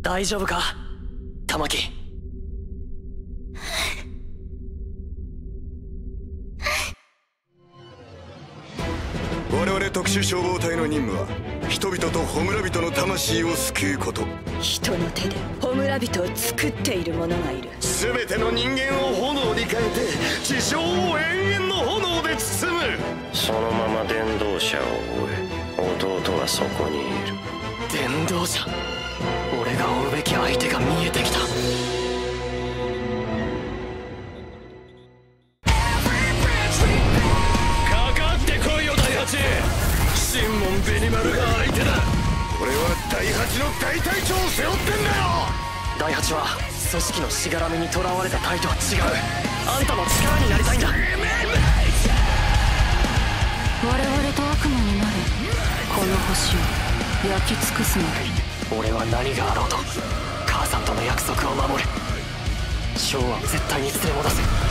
大丈夫か玉木。 我々特殊消防隊の任務は人々と焔人の魂を救うこと。 人の手で焔人を作っている者がいる。 全ての人間を炎に変えて地上を永遠の炎で包む。 そのまま伝道者を追え。弟はそこにいる。 伝道者。俺が追うべき相手が見えてきた。 シンモン・ベニマルが相手だ。俺は第8の大隊長を背負ってんだよ。 第8は組織のしがらみにとらわれた隊とは違う。あんたの力になりたいんだ。 我々と悪魔になる。この星を焼き尽くすのだ。 俺は何があろうと母さんとの約束を守る。ショーは絶対に連れ戻す。